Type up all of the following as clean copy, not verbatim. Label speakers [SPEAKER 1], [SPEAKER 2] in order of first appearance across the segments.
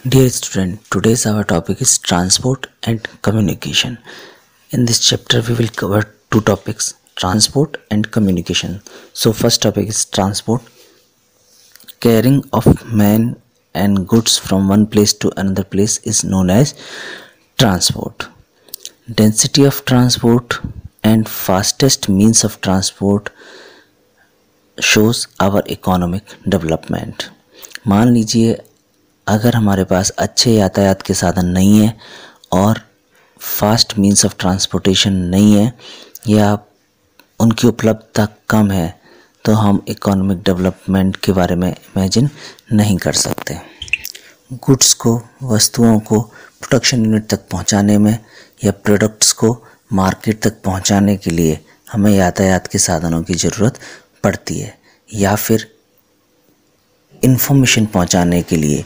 [SPEAKER 1] Dear student, today's our topic is transport and communication. In this chapter, we will cover two topics, transport and communication. So first topic is transport. Carrying of men and goods from one place to another place is known as transport. Density of transport and fastest means of transport shows our economic development. मान लीजिए अगर हमारे पास अच्छे यातायात के साधन नहीं है और फास्ट मीन्स ऑफ ट्रांसपोर्टेशन नहीं है या उनकी उपलब्धता कम है तो हम इकोनॉमिक डेवलपमेंट के बारे में इमेजिन नहीं कर सकते। गुड्स को, वस्तुओं को प्रोडक्शन यूनिट तक पहुंचाने में या प्रोडक्ट्स को मार्केट तक पहुंचाने के लिए हमें यातायात के साधनों की ज़रूरत पड़ती है, या फिर इंफॉर्मेशन पहुंचाने के लिए,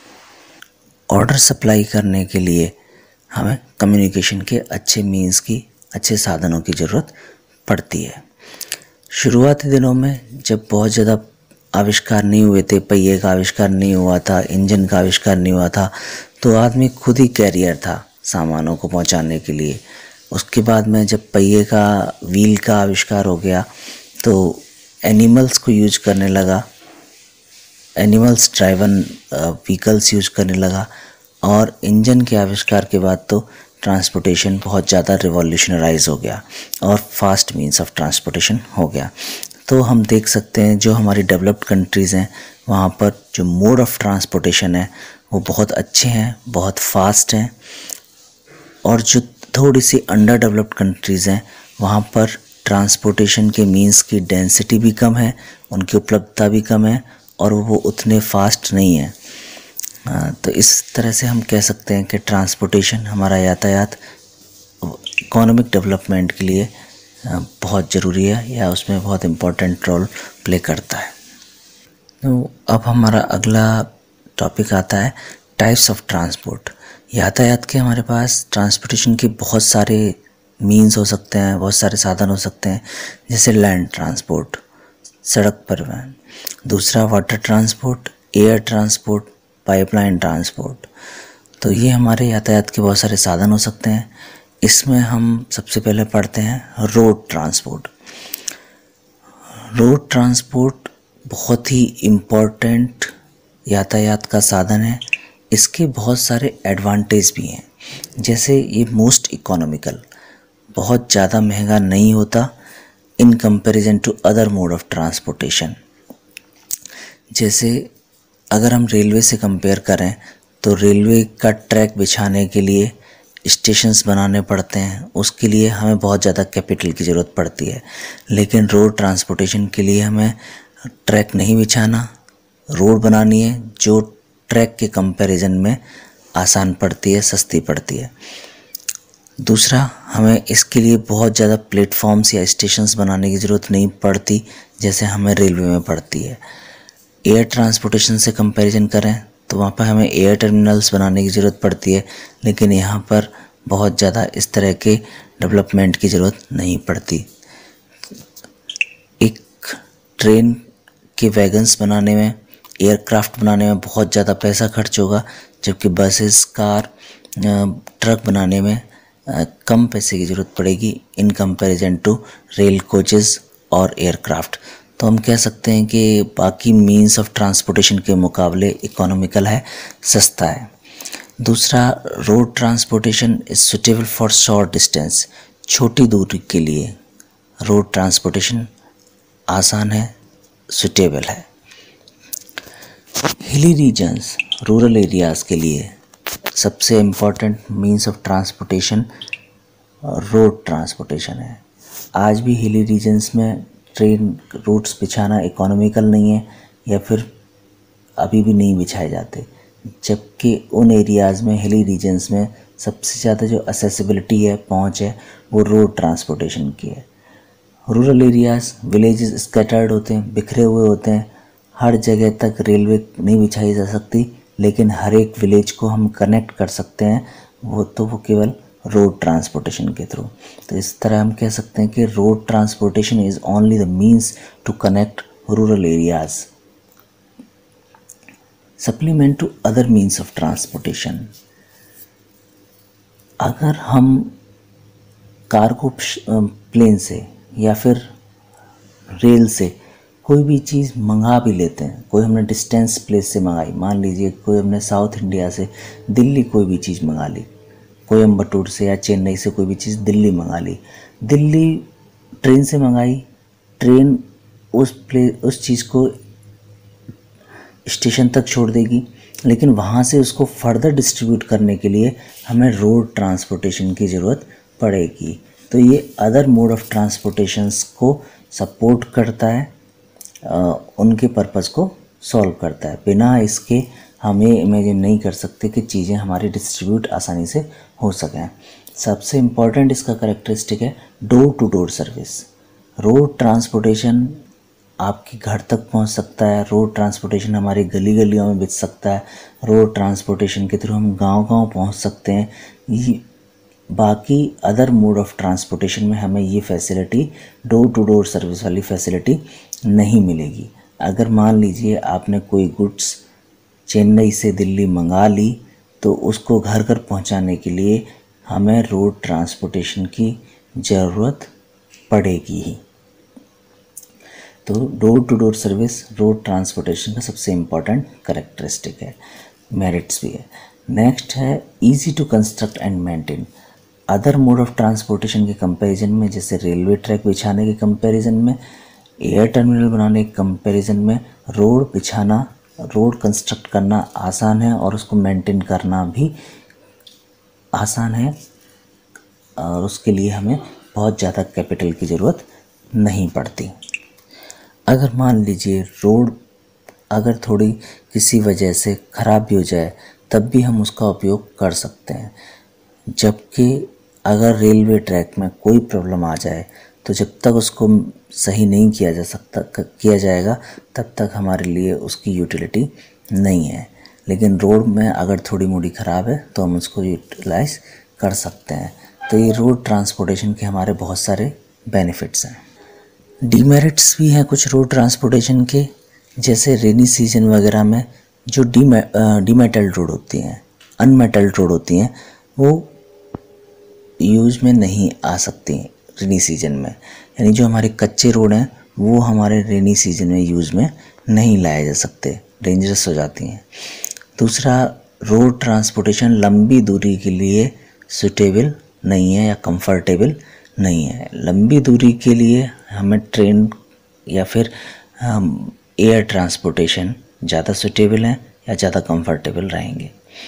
[SPEAKER 1] ऑर्डर सप्लाई करने के लिए हमें कम्युनिकेशन के अच्छे मीन्स की, अच्छे साधनों की ज़रूरत पड़ती है। शुरुआती दिनों में जब बहुत ज़्यादा आविष्कार नहीं हुए थे, पहिए का आविष्कार नहीं हुआ था, इंजन का आविष्कार नहीं हुआ था, तो आदमी खुद ही कैरियर था सामानों को पहुंचाने के लिए। उसके बाद में जब पहिए का, व्हील का आविष्कार हो गया तो एनिमल्स को यूज करने लगा, एनिमल्स ड्राइवन व्हीकल्स यूज करने लगा, और इंजन के आविष्कार के बाद तो ट्रांसपोर्टेशन बहुत ज़्यादा रिवॉल्यूशनराइज हो गया और फास्ट मीन्स ऑफ ट्रांसपोर्टेशन हो गया। तो हम देख सकते हैं जो हमारी डेवलप्ड कंट्रीज़ हैं वहाँ पर जो मोड ऑफ ट्रांसपोर्टेशन है वो बहुत अच्छे हैं, बहुत फास्ट हैं, और जो थोड़ी सी अंडर डेवलप्ड कंट्रीज़ हैं वहाँ पर ट्रांसपोर्टेशन के मीन्स की डेंसिटी भी कम है, उनकी उपलब्धता भी कम है और वो उतने फास्ट नहीं है। तो इस तरह से हम कह सकते हैं कि ट्रांसपोर्टेशन, हमारा यातायात इकोनॉमिक डेवलपमेंट के लिए बहुत ज़रूरी है या उसमें बहुत इम्पोर्टेंट रोल प्ले करता है। तो अब हमारा अगला टॉपिक आता है टाइप्स ऑफ ट्रांसपोर्ट। यातायात के हमारे पास ट्रांसपोर्टेशन के बहुत सारे मीन्स हो सकते हैं, बहुत सारे साधन हो सकते हैं, जैसे लैंड ट्रांसपोर्ट, सड़क परिवहन, दूसरा water transport, air transport, pipeline transport. तो ये हमारे यातायात के बहुत सारे साधन हो सकते हैं। इसमें हम सबसे पहले पढ़ते हैं रोड ट्रांसपोर्ट। रोड ट्रांसपोर्ट बहुत ही इम्पोर्टेंट यातायात का साधन है। इसके बहुत सारे एडवांटेज भी हैं, जैसे ये मोस्ट इकोनॉमिकल, बहुत ज़्यादा महंगा नहीं होता in comparison to other mode of transportation. जैसे अगर हम रेलवे से कंपेयर करें तो रेलवे का ट्रैक बिछाने के लिए स्टेशंस बनाने पड़ते हैं, उसके लिए हमें बहुत ज़्यादा कैपिटल की ज़रूरत पड़ती है। लेकिन रोड ट्रांसपोर्टेशन के लिए हमें ट्रैक नहीं बिछाना, रोड बनानी है जो ट्रैक के कंपैरिजन में आसान पड़ती है, सस्ती पड़ती है। दूसरा, हमें इसके लिए बहुत ज़्यादा प्लेटफॉर्म्स या स्टेशंस बनाने की ज़रूरत नहीं पड़ती जैसे हमें रेलवे में पड़ती है। एयर ट्रांसपोर्टेशन से कंपैरिजन करें तो वहाँ पर हमें एयर टर्मिनल्स बनाने की ज़रूरत पड़ती है, लेकिन यहाँ पर बहुत ज़्यादा इस तरह के डेवलपमेंट की ज़रूरत नहीं पड़ती। एक ट्रेन के वैगन्स बनाने में, एयरक्राफ्ट बनाने में बहुत ज़्यादा पैसा खर्च होगा, जबकि बसेस, कार, ट्रक बनाने में कम पैसे की ज़रूरत पड़ेगी in comparison to rail coaches और एयरक्राफ्ट। तो हम कह सकते हैं कि बाकी मीन्स ऑफ ट्रांसपोर्टेशन के मुकाबले इकोनॉमिकल है, सस्ता है। दूसरा, road transportation is suitable for short distance. छोटी दूरी के लिए रोड ट्रांसपोर्टेशन आसान है, सुटेबल है। हिली रीजन्स, रूरल एरियाज़ के लिए सबसे important means of transportation road transportation है। आज भी हिली रीजन्स में ट्रेन रूट्स बिछाना इकोनॉमिकल नहीं है या फिर अभी भी नहीं बिछाए जाते, जबकि उन एरियाज़ में, हिली रीजन्स में सबसे ज़्यादा जो असेसिबिलिटी है, पहुंच है, वो रोड ट्रांसपोर्टेशन की है। रूरल एरियाज़, विलेजेस स्कैटर्ड होते हैं, बिखरे हुए होते हैं, हर जगह तक रेलवे नहीं बिछाई जा सकती, लेकिन हर एक विलेज को हम कनेक्ट कर सकते हैं, वो केवल रोड ट्रांसपोर्टेशन के थ्रू। तो इस तरह हम कह सकते हैं कि road transportation is only the means to connect rural areas. Supplement to other means of transportation. अगर हम कार्गो प्लेन से या फिर रेल से कोई भी चीज़ मंगा भी लेते हैं, कोई हमने डिस्टेंस प्लेस से मंगाई, मान लीजिए कोई हमने साउथ इंडिया से दिल्ली कोई भी चीज़ मंगा ली, कोयम्बटूर से या चेन्नई से कोई भी चीज़ दिल्ली मंगा ली, दिल्ली ट्रेन से मंगाई, ट्रेन उस चीज़ को स्टेशन तक छोड़ देगी, लेकिन वहाँ से उसको फर्दर डिस्ट्रीब्यूट करने के लिए हमें रोड ट्रांसपोर्टेशन की ज़रूरत पड़ेगी। तो ये अदर मोड ऑफ ट्रांसपोर्टेशंस को सपोर्ट करता है, उनके पर्पस को सॉल्व करता है। बिना इसके हम ये इमेजिन नहीं कर सकते कि चीज़ें हमारी डिस्ट्रीब्यूट आसानी से हो सकें। सबसे इम्पॉर्टेंट इसका कैरेक्टरिस्टिक है door to door service. Road transportation आपके घर तक पहुंच सकता है, रोड ट्रांसपोर्टेशन हमारी गली गलियों में बिक सकता है, रोड ट्रांसपोर्टेशन के थ्रू हम गांव-गांव पहुंच सकते हैं। ये बाकी अदर मोड ऑफ ट्रांसपोर्टेशन में हमें ये facility, door to door service वाली फैसिलिटी नहीं मिलेगी। अगर मान लीजिए आपने कोई गुड्स चेन्नई से दिल्ली मंगा ली, तो उसको घर घर पहुंचाने के लिए हमें रोड ट्रांसपोर्टेशन की ज़रूरत पड़ेगी ही। तो door to door service road transportation का सबसे इम्पॉर्टेंट करेक्टरिस्टिक है, मेरिट्स भी है। नेक्स्ट है easy to construct and maintain. Other mode of transportation के कंपैरिजन में, जैसे रेलवे ट्रैक बिछाने के कंपैरिजन में, एयर टर्मिनल बनाने के कंपैरिजन में, रोड बिछाना, रोड कंस्ट्रक्ट करना आसान है और उसको मेंटेन करना भी आसान है, और उसके लिए हमें बहुत ज़्यादा कैपिटल की ज़रूरत नहीं पड़ती। अगर मान लीजिए रोड अगर थोड़ी किसी वजह से ख़राब भी हो जाए, तब भी हम उसका उपयोग कर सकते हैं। जबकि अगर रेलवे ट्रैक में कोई प्रॉब्लम आ जाए, तो जब तक उसको सही नहीं किया जाएगा, तब तक हमारे लिए उसकी यूटिलिटी नहीं है। लेकिन रोड में अगर थोड़ी मोड़ी ख़राब है तो हम उसको यूटिलाइज कर सकते हैं। तो ये रोड ट्रांसपोर्टेशन के हमारे बहुत सारे बेनिफिट्स हैं। डीमेरिट्स भी हैं कुछ रोड ट्रांसपोर्टेशन के, जैसे रेनी सीजन वगैरह में जो डीमेटल्ड रोड होती हैं, अनमेटल्ड रोड होती हैं, वो यूज़ में नहीं आ सकती रेनी सीजन में। यानी जो हमारे कच्चे रोड हैं वो हमारे रेनी सीजन में यूज़ में नहीं लाए जा सकते, डेंजरस हो जाती हैं। दूसरा, रोड ट्रांसपोर्टेशन लंबी दूरी के लिए सूटेबल नहीं है या कंफर्टेबल नहीं है। लंबी दूरी के लिए हमें ट्रेन या फिर एयर ट्रांसपोर्टेशन ज़्यादा सूटेबल हैं या ज़्यादा कंफर्टेबल रहेंगे।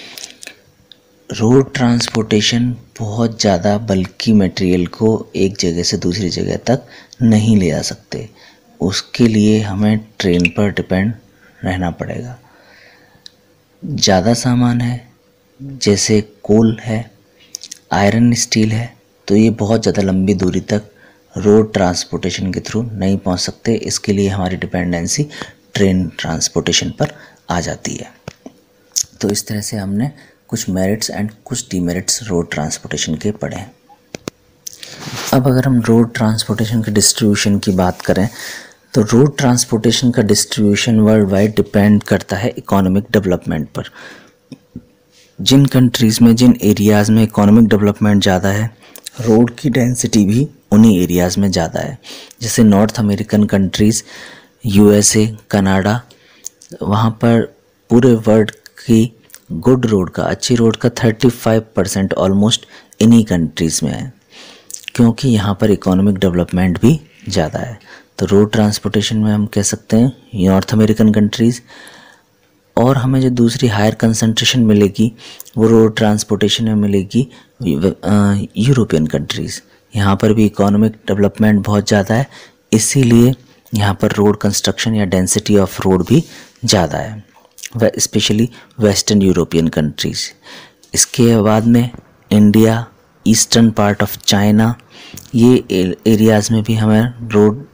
[SPEAKER 1] रोड ट्रांसपोर्टेशन बहुत ज़्यादा बल्कि मटेरियल को एक जगह से दूसरी जगह तक नहीं ले जा सकते, उसके लिए हमें ट्रेन पर डिपेंड रहना पड़ेगा। ज़्यादा सामान है, जैसे कोल है, आयरन स्टील है, तो ये बहुत ज़्यादा लंबी दूरी तक रोड ट्रांसपोर्टेशन के थ्रू नहीं पहुंच सकते। इसके लिए हमारी डिपेंडेंसी ट्रेन ट्रांसपोर्टेशन पर आ जाती है। तो इस तरह से हमने कुछ मेरिट्स एंड कुछ डीमेरिट्स रोड ट्रांसपोर्टेशन के पढ़े हैं। अब अगर हम रोड ट्रांसपोर्टेशन के डिस्ट्रीब्यूशन की बात करें, तो रोड ट्रांसपोर्टेशन का डिस्ट्रीब्यूशन वर्ल्ड वाइड डिपेंड करता है इकोनॉमिक डेवलपमेंट पर। जिन कंट्रीज़ में, जिन एरियाज़ में इकोनॉमिक डेवलपमेंट ज़्यादा है, रोड की डेंसिटी भी उन्हीं एरियाज़ में ज़्यादा है। जैसे North American countries, USA, Canada, वहाँ पर पूरे वर्ल्ड की गुड रोड का, अच्छी रोड का 35% ऑलमोस्ट इन्हीं कंट्रीज़ में है, क्योंकि यहाँ पर इकोनॉमिक डेवलपमेंट भी ज़्यादा है। तो रोड ट्रांसपोर्टेशन में हम कह सकते हैं नॉर्थ अमेरिकन कंट्रीज़, और हमें जो दूसरी हायर कंसंट्रेशन मिलेगी वो रोड ट्रांसपोर्टेशन में मिलेगी यूरोपियन कंट्रीज़। यहाँ पर भी इकोनॉमिक डेवलपमेंट बहुत ज़्यादा है, इसीलिए यहाँ पर रोड कंस्ट्रक्शन या डेंसिटी ऑफ रोड भी ज़्यादा है, वह स्पेशली वेस्टर्न यूरोपियन कंट्रीज़। इसके बाद में India, eastern part of China, ये एरियाज़ में भी हमें रोड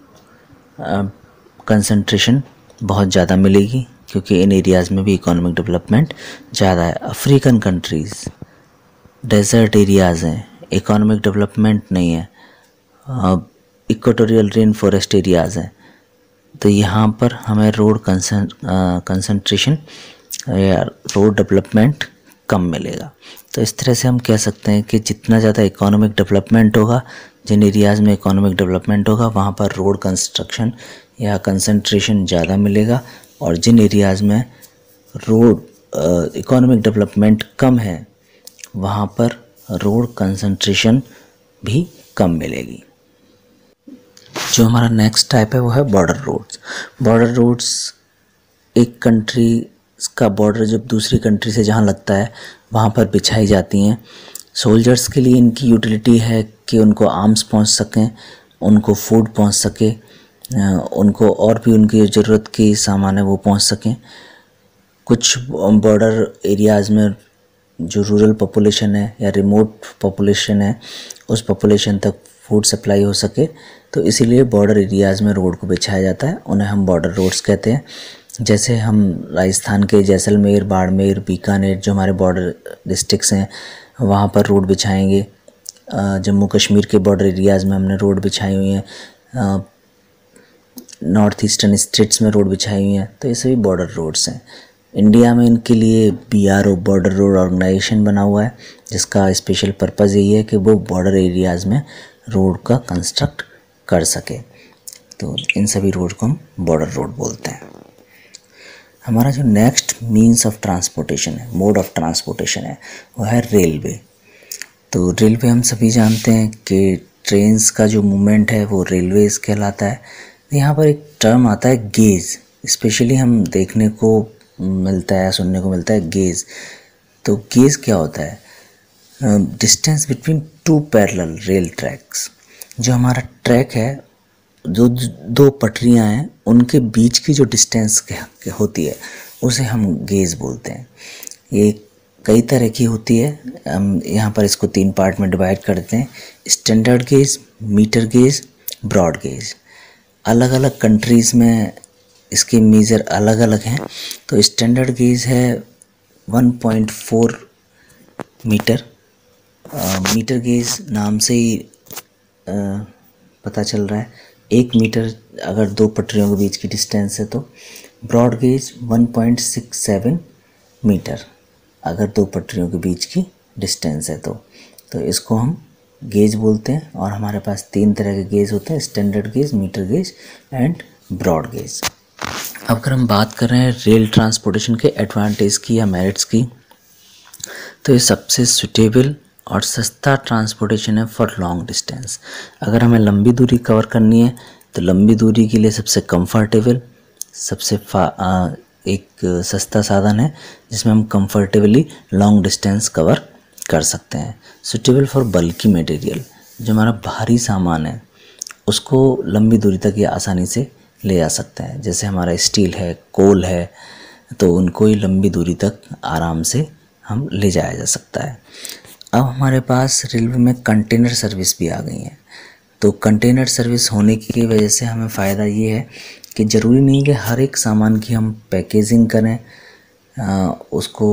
[SPEAKER 1] कंसंट्रेशन बहुत ज़्यादा मिलेगी, क्योंकि इन एरियाज़ में भी इकोनॉमिक डेवलपमेंट ज़्यादा है। अफ्रीकन कंट्रीज़ डेजर्ट एरियाज़ हैं, इकोनॉमिक डेवलपमेंट नहीं है, इक्वेटोरियल रेन फॉरेस्ट एरियाज़ हैं, तो यहाँ पर हमें रोड कंसंट्रेशन या रोड डेवलपमेंट कम मिलेगा। तो इस तरह से हम कह सकते हैं कि जितना ज़्यादा इकोनॉमिक डेवलपमेंट होगा, जिन एरियाज़ में इकोनॉमिक डेवलपमेंट होगा वहाँ पर रोड कंस्ट्रक्शन या कंसंट्रेशन ज़्यादा मिलेगा, और जिन एरियाज़ में रोड इकोनॉमिक डेवलपमेंट कम है वहाँ पर रोड कंसंट्रेशन भी कम मिलेगी। जो हमारा नेक्स्ट टाइप है वो है बॉर्डर रोड्स। बॉर्डर रोड्स एक कंट्री का बॉर्डर जब दूसरी कंट्री से जहाँ लगता है वहाँ पर बिछाई जाती हैं। सोल्जर्स के लिए इनकी यूटिलिटी है कि उनको आर्म्स पहुँच सकें, उनको फूड पहुँच सके, उनको और भी उनकी ज़रूरत की सामान है वो पहुँच सकें। कुछ बॉर्डर एरियाज़ में जो रूरल पॉपुलेशन है या रिमोट पॉपुलेशन है उस पॉपुलेशन तक फूड सप्लाई हो सके, तो इसीलिए बॉर्डर एरियाज़ में रोड को बिछाया जाता है, उन्हें हम बॉर्डर रोड्स कहते हैं। जैसे हम राजस्थान के जैसलमेर, बाड़मेर, बीकानेर जो हमारे बॉर्डर डिस्ट्रिक्ट्स हैं वहाँ पर रोड बिछाएंगे। जम्मू कश्मीर के बॉर्डर एरियाज़ में हमने रोड बिछाई हुई हैं, नॉर्थ ईस्टर्न स्टेट्स में रोड बिछाई हुई हैं। तो ये सभी बॉर्डर रोड्स हैं। इंडिया में इनके लिए BRO बॉर्डर रोड ऑर्गेनाइजेशन बना हुआ है, जिसका स्पेशल पर्पज़ यही है कि वो बॉर्डर एरियाज़ में रोड का कंस्ट्रक्ट कर सके। तो इन सभी रोड को हम बॉर्डर रोड बोलते हैं। हमारा जो नेक्स्ट मीन्स ऑफ ट्रांसपोर्टेशन है, मोड ऑफ ट्रांसपोर्टेशन है, वो है रेलवे। तो रेलवे हम सभी जानते हैं कि ट्रेन्स का जो मूवमेंट है वो रेलवेज़ कहलाता है। यहाँ पर एक टर्म आता है गेज, स्पेशली हम देखने को मिलता है, सुनने को मिलता है गेज। तो गेज क्या होता है? Distance between two parallel rail tracks. जो हमारा ट्रैक है, जो दो पटरियां हैं उनके बीच की जो डिस्टेंस होती है उसे हम गेज बोलते हैं। ये कई तरह की होती है, हम यहाँ पर इसको 3 पार्ट में डिवाइड करते हैं: standard gauge, metre gauge, broad gauge. अलग अलग कंट्रीज़ में इसके मेज़र अलग अलग हैं। तो स्टैंडर्ड गेज है 1.4 मीटर। मीटर गेज नाम से ही पता चल रहा है 1 मीटर अगर दो पटरियों के बीच की डिस्टेंस है। तो ब्रॉड गेज 1.67 मीटर अगर दो पटरियों के बीच की डिस्टेंस है। तो इसको हम गेज बोलते हैं। और हमारे पास 3 तरह के गेज होते हैं: standard gauge, metre gauge and broad gauge. अब अगर हम बात कर रहे हैं रेल ट्रांसपोर्टेशन के एडवांटेज की या मेरिट्स की, तो ये सबसे सुटेबल और सस्ता ट्रांसपोर्टेशन है फॉर लॉन्ग डिस्टेंस। अगर हमें लंबी दूरी कवर करनी है तो लंबी दूरी के लिए सबसे कंफर्टेबल, सबसे एक सस्ता साधन है जिसमें हम कंफर्टेबली लॉन्ग डिस्टेंस कवर कर सकते हैं। सुटेबल फॉर बल्की मटेरियल, जो हमारा भारी सामान है उसको लंबी दूरी तक ये आसानी से ले जा सकते हैं। जैसे हमारा स्टील है, कोल है, तो उनको ही लंबी दूरी तक आराम से हम ले जाया जा सकता है। अब हमारे पास रेलवे में कंटेनर सर्विस भी आ गई है। तो कंटेनर सर्विस होने की वजह से हमें फ़ायदा ये है कि ज़रूरी नहीं कि हर एक सामान की हम पैकेजिंग करें, उसको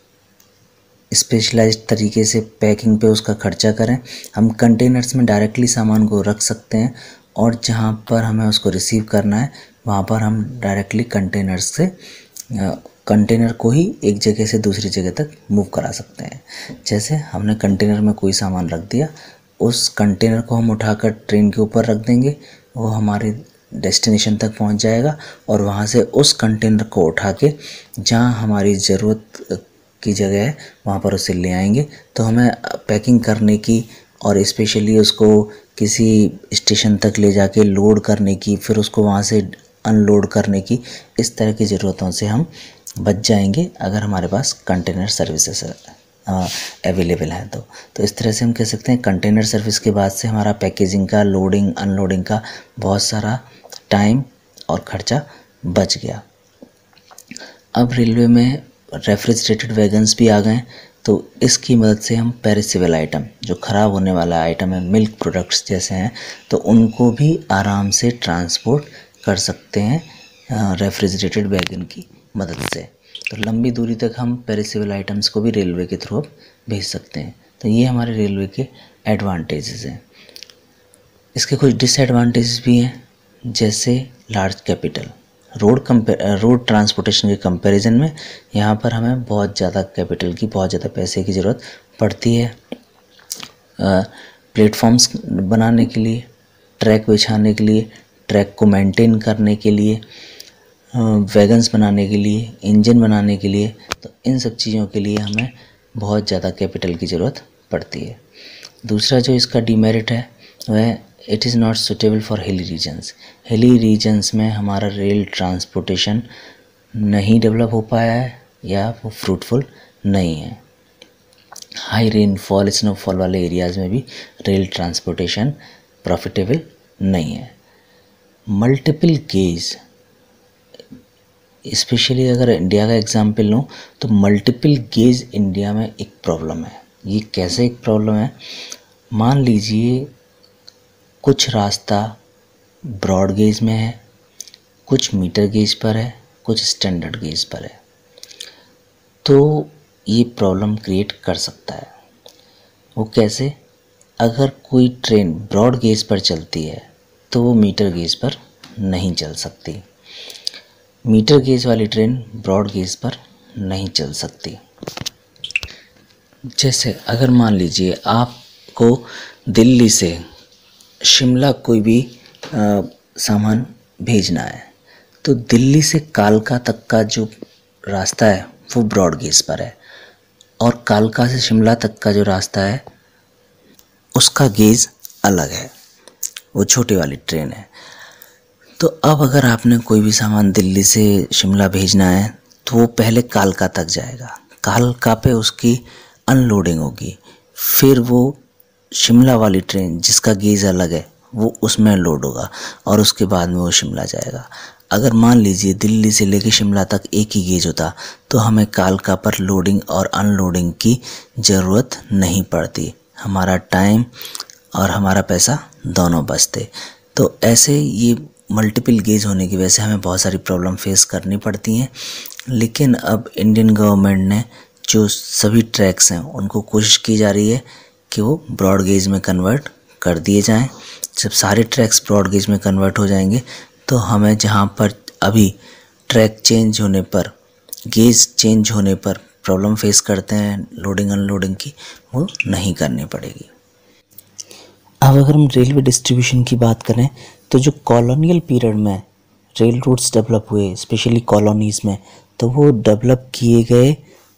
[SPEAKER 1] स्पेशलाइज्ड तरीके से पैकिंग पे उसका खर्चा करें। हम कंटेनर्स में डायरेक्टली सामान को रख सकते हैं और जहाँ पर हमें उसको रिसीव करना है वहाँ पर हम डायरेक्टली कंटेनर्स से कंटेनर को ही एक जगह से दूसरी जगह तक मूव करा सकते हैं। जैसे हमने कंटेनर में कोई सामान रख दिया, उस कंटेनर को हम उठाकर ट्रेन के ऊपर रख देंगे, वो हमारे डेस्टिनेशन तक पहुंच जाएगा और वहां से उस कंटेनर को उठा के जहां हमारी ज़रूरत की जगह है वहां पर उसे ले आएंगे। तो हमें पैकिंग करने की और स्पेशली उसको किसी स्टेशन तक ले जाके लोड करने की, फिर उसको वहाँ से अनलोड करने की, इस तरह की ज़रूरतों से हम बच जाएंगे अगर हमारे पास कंटेनर सर्विसेज अवेलेबल हैं। तो इस तरह से हम कह सकते हैं कंटेनर सर्विस के बाद से हमारा पैकेजिंग का, लोडिंग अनलोडिंग का बहुत सारा टाइम और ख़र्चा बच गया। अब रेलवे में रेफ्रिजरेटेड वैगन्स भी आ गए, तो इसकी मदद से हम पेरिसेबल आइटम, जो ख़राब होने वाला आइटम है, मिल्क प्रोडक्ट्स जैसे हैं, तो उनको भी आराम से ट्रांसपोर्ट कर सकते हैं रेफ्रिजरेटेड वैगन की मदद से। तो लंबी दूरी तक हम पेरिसेबल आइटम्स को भी रेलवे के थ्रू भेज सकते हैं। तो ये हमारे रेलवे के एडवांटेजेस हैं। इसके कुछ डिसएडवांटेजेस भी हैं, जैसे लार्ज कैपिटल। रोड ट्रांसपोर्टेशन के कंपैरिजन में यहाँ पर हमें बहुत ज़्यादा कैपिटल की, बहुत ज़्यादा पैसे की ज़रूरत पड़ती है। प्लेटफॉर्म्स बनाने के लिए, ट्रैक बिछाने के लिए, ट्रैक को मेंटेन करने के लिए, वैगन्स बनाने के लिए, इंजन बनाने के लिए, तो इन सब चीज़ों के लिए हमें बहुत ज़्यादा कैपिटल की ज़रूरत पड़ती है। दूसरा जो इसका डीमेरिट है वह it is not suitable for hilly regions. Hilly regions में हमारा रेल ट्रांसपोर्टेशन नहीं डेवलप हो पाया है या वो फ्रूटफुल नहीं है। हाई रेनफॉल, स्नोफॉल वाले एरियाज़ में भी रेल ट्रांसपोर्टेशन प्रॉफिटेबल नहीं है। मल्टीपल गेज, स्पेशली अगर इंडिया का एग्जांपल लूँ तो मल्टीपल गेज इंडिया में एक प्रॉब्लम है। ये कैसे एक प्रॉब्लम है? मान लीजिए कुछ रास्ता ब्रॉड गेज में है, कुछ मीटर गेज पर है, कुछ स्टैंडर्ड गेज पर है, तो ये प्रॉब्लम क्रिएट कर सकता है। वो कैसे? अगर कोई ट्रेन ब्रॉड गेज पर चलती है तो वो मीटर गेज पर नहीं चल सकती, मीटर गेज वाली ट्रेन ब्रॉड गेज पर नहीं चल सकती। जैसे अगर मान लीजिए आपको दिल्ली से शिमला कोई भी सामान भेजना है, तो दिल्ली से कालका तक का जो रास्ता है वो ब्रॉड गेज पर है, और कालका से शिमला तक का जो रास्ता है उसका गेज अलग है, वो छोटी वाली ट्रेन है। तो अब अगर आपने कोई भी सामान दिल्ली से शिमला भेजना है तो वो पहले कालका तक जाएगा, कालका पे उसकी अनलोडिंग होगी, फिर वो शिमला वाली ट्रेन जिसका गेज अलग है वो उसमें लोड होगा और उसके बाद में वो शिमला जाएगा। अगर मान लीजिए दिल्ली से लेकर शिमला तक एक ही गेज होता तो हमें कालका पर लोडिंग और अनलोडिंग की ज़रूरत नहीं पड़ती, हमारा टाइम और हमारा पैसा दोनों बचते। तो ऐसे ये मल्टीपल गेज होने की वजह से हमें बहुत सारी प्रॉब्लम फेस करनी पड़ती हैं। लेकिन अब इंडियन गवर्नमेंट ने जो सभी ट्रैक्स हैं उनको कोशिश की जा रही है कि वो ब्रॉड गेज में कन्वर्ट कर दिए जाएं। जब सारे ट्रैक्स ब्रॉड गेज में कन्वर्ट हो जाएंगे तो हमें जहां पर अभी ट्रैक चेंज होने पर, गेज चेंज होने पर प्रॉब्लम फेस करते हैं लोडिंग अनलोडिंग की, वो नहीं करनी पड़ेगी। अब अगर हम रेलवे डिस्ट्रीब्यूशन की बात करें तो जो कॉलोनियल पीरियड में रेल रूट्स डेवलप हुए, स्पेशली कॉलोनीज़ में, तो वो डेवलप किए गए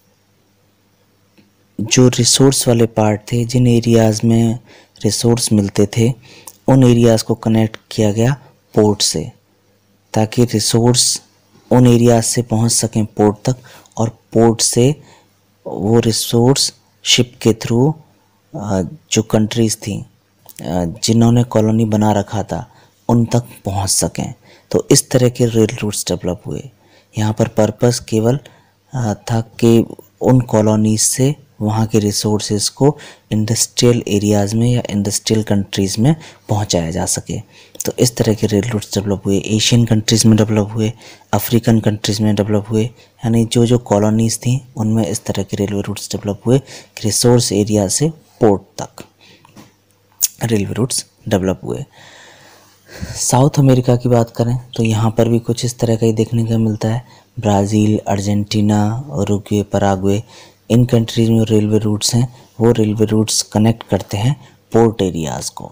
[SPEAKER 1] जो रिसोर्स वाले पार्ट थे, जिन एरियाज़ में रिसोर्स मिलते थे उन एरियाज़ को कनेक्ट किया गया पोर्ट से, ताकि रिसोर्स उन एरियाज़ से पहुंच सकें पोर्ट तक, और पोर्ट से वो रिसोर्स शिप के थ्रू जो कंट्रीज़ थी जिन्होंने कॉलोनी बना रखा था उन तक पहुंच सकें। तो इस तरह के रेल रूट्स डेवलप हुए। यहाँ पर पर्पस केवल था कि उन कॉलोनीज से वहाँ के रिसोर्सेज को इंडस्ट्रियल एरियाज़ में या इंडस्ट्रियल कंट्रीज़ में पहुँचाया जा सके। तो इस तरह के रेल रूट्स डेवलप हुए, एशियन कंट्रीज़ में डेवलप हुए, अफ्रीकन कंट्रीज़ में डेवलप हुए, यानी जो जो कॉलोनीज़ थी उनमें इस तरह के रेलवे रूट्स डेवलप हुए कि रिसोर्स एरिया से पोर्ट तक रेलवे रूट्स डेवलप हुए। साउथ अमेरिका की बात करें तो यहाँ पर भी कुछ इस तरह का ही देखने का मिलता है। ब्राज़ील, अर्जेंटीना, उरुग्वे, पराग्वे, इन कंट्रीज़ में रेलवे रूट्स हैं, वो रेलवे रूट्स कनेक्ट करते हैं पोर्ट एरियाज़ को।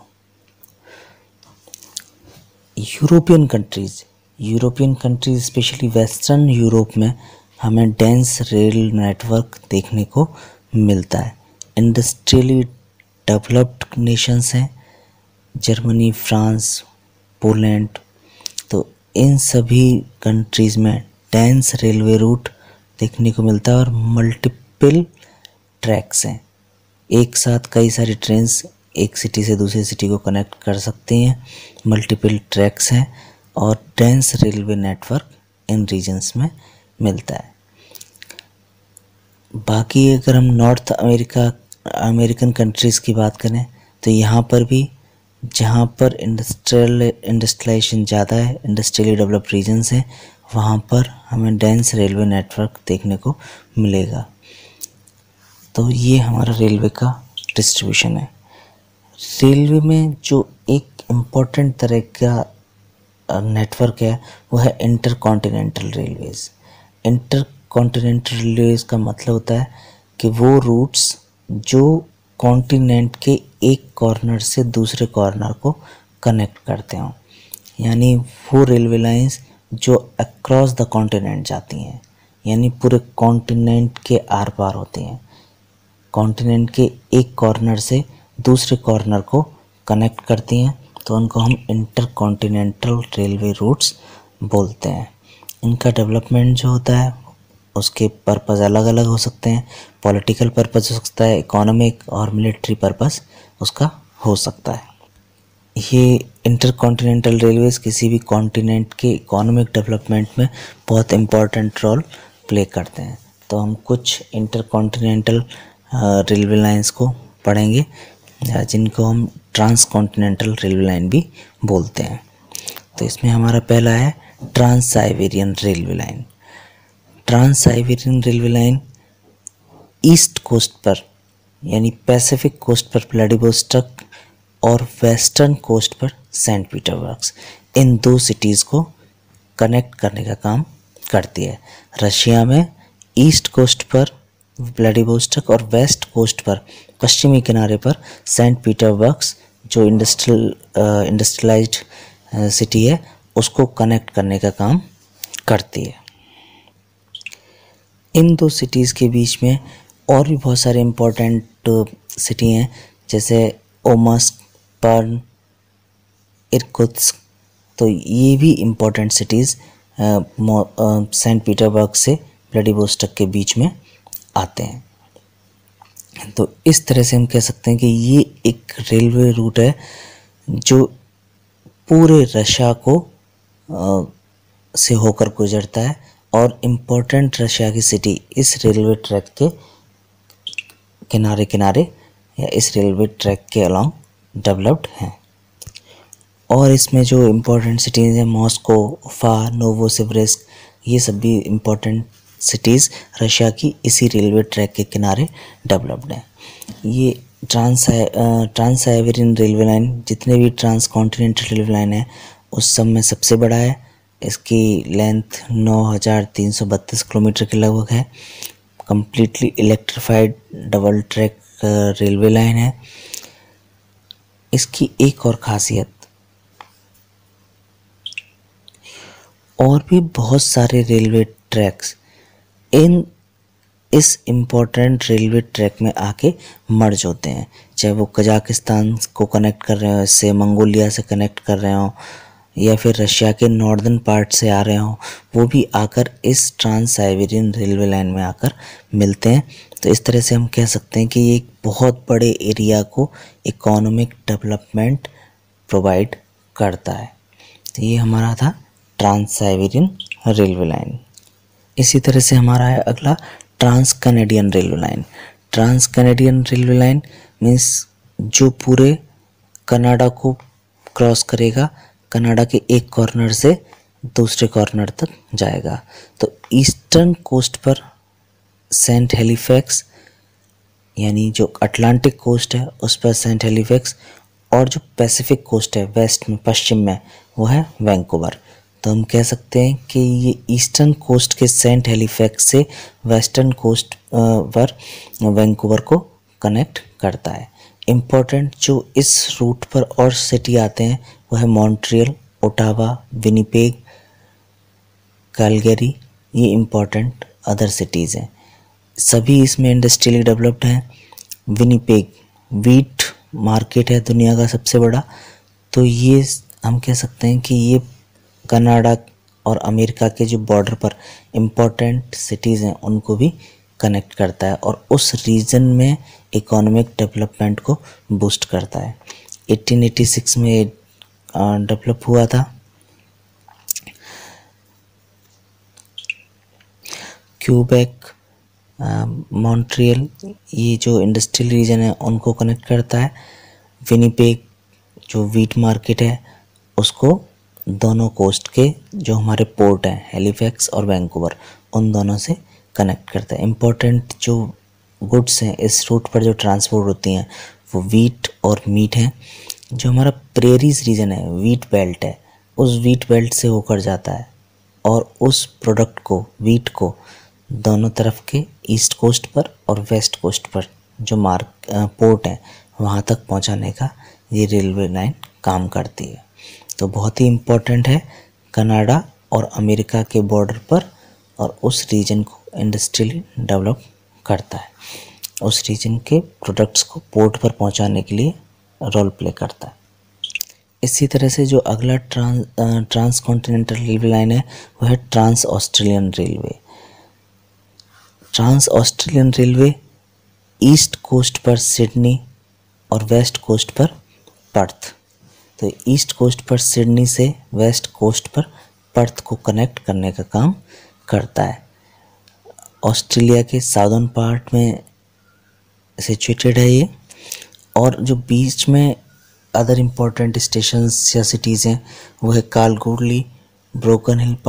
[SPEAKER 1] European countries specially western Europe में हमें डेंस रेल नेटवर्क देखने को मिलता है। इंडस्ट्रियली डेवलप्ड नेशंस हैं, जर्मनी, फ्रांस, पोलैंड, तो इन सभी कंट्रीज़ में डेंस रेलवे रूट देखने को मिलता है और मल्टीपल ट्रैक्स हैं। एक साथ कई सारी ट्रेन्स एक सिटी से दूसरी सिटी को कनेक्ट कर सकती हैं, मल्टीपल ट्रैक्स हैं और डेंस रेलवे नेटवर्क इन रीजन्स में मिलता है। बाकी अगर हम नॉर्थ अमेरिकन कंट्रीज़ की बात करें तो यहाँ पर भी जहाँ पर इंडस्ट्रियलाइजेशन ज़्यादा है, इंडस्ट्रियली डेवलप्ड रीजन्स हैं, वहाँ पर हमें डेंस रेलवे नेटवर्क देखने को मिलेगा। तो ये हमारा रेलवे का डिस्ट्रीब्यूशन है। रेलवे में जो एक इम्पोर्टेंट तरह का नेटवर्क है वो है intercontinental railways. Intercontinental railways का मतलब होता है कि वो रूट्स जो कॉन्टिनेंट के एक कॉर्नर से दूसरे कॉर्नर को कनेक्ट करते हों, यानी वो रेलवे लाइंस जो अक्रॉस द कॉन्टिनेंट जाती हैं, यानी पूरे कॉन्टिनेंट के आर पार होती हैं, कॉन्टिनेंट के एक कॉर्नर से दूसरे कॉर्नर को कनेक्ट करती हैं, तो उनको हम इंटर कॉन्टिनेंटल रेलवे रूट्स बोलते हैं। इनका डेवलपमेंट जो होता है उसके पर्पज़ अलग अलग हो सकते हैं। पॉलिटिकल पर्पज़ हो सकता है, इकोनॉमिक और मिलिट्री पर्पज़ उसका हो सकता है। ये इंटर कॉन्टिनेंटल रेलवेज़ किसी भी कॉन्टिनेंट के इकोनॉमिक डेवलपमेंट में बहुत इम्पॉर्टेंट रोल प्ले करते हैं। तो हम कुछ इंटर कॉन्टिनेंटल रेलवे लाइंस को पढ़ेंगे, जिनको हम ट्रांस कॉन्टिनेंटल रेलवे लाइन भी बोलते हैं। तो इसमें हमारा पहला है trans Siberian railway line. Trans Siberian railway line east coast पर यानी पैसिफिक कोस्ट पर व्लादिवोस्टॉक और वेस्टर्न कोस्ट पर सेंट पीटर्सबर्ग, इन दो सिटीज़ को कनेक्ट करने का काम करती है। रशिया में ईस्ट कोस्ट पर व्लादिवोस्टॉक और वेस्ट कोस्ट पर पश्चिमी किनारे पर सेंट पीटर्सबर्ग जो इंडस्ट्रियलाइज्ड सिटी है उसको कनेक्ट करने का काम करती है। इन दो सिटीज़ के बीच में और भी बहुत सारे इम्पोर्टेंट सिटी हैं, जैसे ओमस्क, पर्न, इरकुत्स्क। तो ये भी इम्पोर्टेंट सिटीज़ सेंट पीटर्सबर्ग से व्लादिवोस्टॉक के बीच में आते हैं। तो इस तरह से हम कह सकते हैं कि ये एक रेलवे रूट है जो पूरे रशिया को से होकर गुजरता है और इम्पोर्टेंट रशिया की सिटी इस रेलवे ट्रैक के किनारे किनारे या इस रेलवे ट्रैक के अलॉन्ग डेवलप्ड हैं। और इसमें जो इम्पोर्टेंट सिटीज़ हैं मॉस्को, उफा, नोवोसिबिर्स्क, ये सब भी इम्पोर्टेंट सिटीज़ रशिया की इसी रेलवे ट्रैक के किनारे डेवलप्ड हैं। ये ट्रांस साइबेरियन रेलवे लाइन जितने भी ट्रांस कॉन्टिनेंटल रेलवे लाइन है उस सब में सबसे बड़ा है। इसकी लेंथ 9332 किलोमीटर के लगभग है। Completely electrified double track railway line है। इसकी एक और खासियत, और भी बहुत सारे रेलवे ट्रैक्स इस इम्पोर्टेंट रेलवे ट्रैक में आके मर्ज होते हैं, चाहे वो कजाकिस्तान को कनेक्ट कर रहे हो, इससे मंगोलिया से कनेक्ट कर रहे हो, या फिर रशिया के नॉर्दर्न पार्ट से आ रहे हो, वो भी आकर इस ट्रांस साइबेरियन रेलवे लाइन में आकर मिलते हैं। तो इस तरह से हम कह सकते हैं कि ये एक बहुत बड़े एरिया को इकोनॉमिक डेवलपमेंट प्रोवाइड करता है। तो ये हमारा था ट्रांस साइबेरियन रेलवे लाइन। इसी तरह से हमारा है अगला trans Canadian railway line. Trans Canadian railway line means जो पूरे कनाडा को क्रॉस करेगा, कनाडा के एक कॉर्नर से दूसरे कॉर्नर तक जाएगा। तो ईस्टर्न कोस्ट पर सेंट हेलिफैक्स यानी जो अटलांटिक कोस्ट है उस पर सेंट हेलिफैक्स, और जो पैसिफिक कोस्ट है वेस्ट में पश्चिम में वो है वैंकूवर। तो हम कह सकते हैं कि ये ईस्टर्न कोस्ट के सेंट हेलिफैक्स से वेस्टर्न कोस्ट पर वैंकूवर को कनेक्ट करता है। इम्पोर्टेंट जो इस रूट पर और सिटी आते हैं वो है मॉन्ट्रियल, ओटावा, विनिपेग, कैलगरी, ये इम्पोर्टेंट अदर सिटीज़ हैं। सभी इसमें इंडस्ट्रियली डेवलप्ड हैं। विनिपेग वीट मार्केट है दुनिया का सबसे बड़ा, तो ये हम कह सकते हैं कि ये कनाडा और अमेरिका के जो बॉर्डर पर इम्पोर्टेंट सिटीज़ हैं उनको भी कनेक्ट करता है और उस रीजन में इकोनॉमिक डेवलपमेंट को बूस्ट करता है। 1886 में डेवलप हुआ था। क्यूबेक, मॉन्ट्रियल, ये जो इंडस्ट्रियल रीजन है उनको कनेक्ट करता है। विनिपेग जो वीट मार्केट है उसको दोनों कोस्ट के जो हमारे पोर्ट हैं हैलिफैक्स और वैंकूवर उन दोनों से कनेक्ट करता है। इम्पोर्टेंट जो गुड्स हैं इस रूट पर जो ट्रांसपोर्ट होती हैं वो वीट और मीट हैं। जो हमारा प्रेरीज रीजन है, वीट बेल्ट है, उस वीट बेल्ट से होकर जाता है और उस प्रोडक्ट को, वीट को, दोनों तरफ के ईस्ट कोस्ट पर और वेस्ट कोस्ट पर जो पोर्ट है वहाँ तक पहुँचाने का ये रेलवे लाइन काम करती है। तो बहुत ही इम्पोर्टेंट है कनाडा और अमेरिका के बॉर्डर पर, और उस रीजन को इंडस्ट्रियली डेवलप करता है, उस रीजन के प्रोडक्ट्स को पोर्ट पर पहुंचाने के लिए रोल प्ले करता है। इसी तरह से जो अगला ट्रांस कॉन्टिनेंटल रेलवे लाइन है वो है trans Australian railway. Trans Australian railway east coast पर सिडनी और वेस्ट कोस्ट पर पर्थ, तो ईस्ट कोस्ट पर सिडनी से वेस्ट कोस्ट पर पर्थ को कनेक्ट करने का काम करता है। ऑस्ट्रेलिया के साउदर्न पार्ट में सिचुएटेड है ये, और जो बीच में अदर इम्पोर्टेंट स्टेशंस या सिटीज़ हैं वो है कालगोडली, ब्रोकन हिल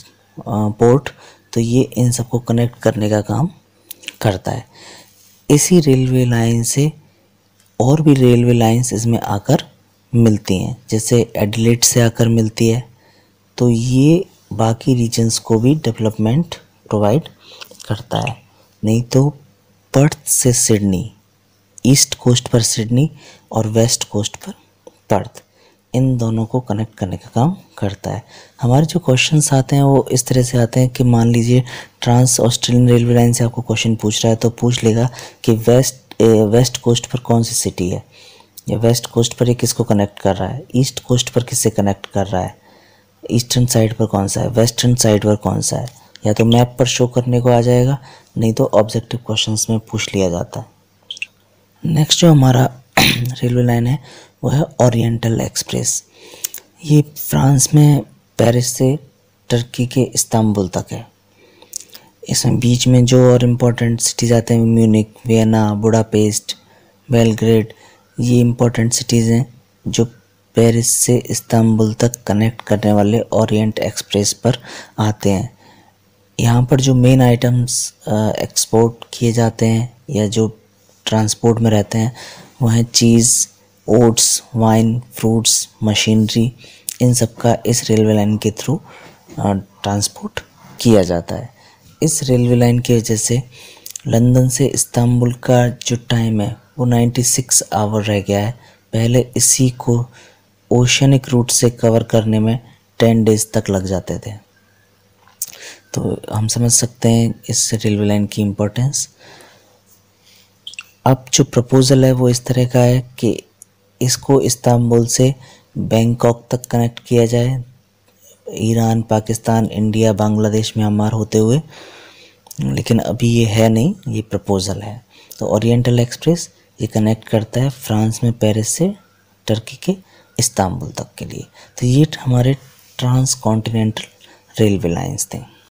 [SPEAKER 1] पोर्ट, तो ये इन सबको कनेक्ट करने का काम करता है। इसी रेलवे लाइन से और भी रेलवे लाइंस इसमें आकर मिलती हैं, जैसे एडिलेड से आकर मिलती है, तो ये बाकी रीजन्स को भी डेवलपमेंट प्रोवाइड करता है। नहीं तो पर्थ से सिडनी, ईस्ट कोस्ट पर सिडनी और वेस्ट कोस्ट पर पर्थ, इन दोनों को कनेक्ट करने का काम करता है। हमारे जो क्वेश्चंस आते हैं वो इस तरह से आते हैं कि मान लीजिए ट्रांस ऑस्ट्रेलियन रेलवे लाइन से आपको क्वेश्चन पूछ रहा है, तो पूछ लेगा कि वेस्ट कोस्ट पर कौन सी सिटी है, या वेस्ट कोस्ट पर ये किसको कनेक्ट कर रहा है, ईस्ट कोस्ट पर किससे कनेक्ट कर रहा है, ईस्टर्न साइड पर कौन सा है, वेस्टर्न साइड पर कौन सा है, या तो मैप पर शो करने को आ जाएगा, नहीं तो ऑब्जेक्टिव क्वेश्चंस में पूछ लिया जाता है। नेक्स्ट जो हमारा रेलवे लाइन है वो है ओरिएंटल एक्सप्रेस। ये फ्रांस में पेरिस से टर्की के इस्तांबुल तक है। इसमें बीच में जो और इम्पोर्टेंट सिटीज़ आते हैं म्यूनिक, वियना, बुडापेस्ट, बेलग्रेड, ये इम्पोर्टेंट सिटीज़ हैं जो पेरिस से इस्तांबुल तक कनेक्ट करने वाले ओरिएंट एक्सप्रेस पर आते हैं। यहाँ पर जो मेन आइटम्स एक्सपोर्ट किए जाते हैं या जो ट्रांसपोर्ट में रहते हैं वो हैं cheese, oats, wine, fruits, machinery, इन सब का इस रेलवे लाइन के थ्रू ट्रांसपोर्ट किया जाता है। इस रेलवे लाइन की वजह से लंदन से इस्तांबुल का जो टाइम है वो 96 आवर रह गया है। पहले इसी को ओशनिक रूट से कवर करने में 10 डेज तक लग जाते थे। तो हम समझ सकते हैं इस रेलवे लाइन की इम्पोर्टेंस। अब जो प्रपोज़ल है वो इस तरह का है कि इसको इस्तांबुल से बैंकॉक तक कनेक्ट किया जाए, Iran, Pakistan, India, Bangladesh, Myanmar होते हुए, लेकिन अभी ये है नहीं, ये प्रपोज़ल है। तो ओरिएंटल एक्सप्रेस ये कनेक्ट करता है फ्रांस में पेरिस से टर्की के इस्तांबुल तक के लिए। तो ये हमारे ट्रांस कॉन्टिनेंटल रेलवे लाइंस थे।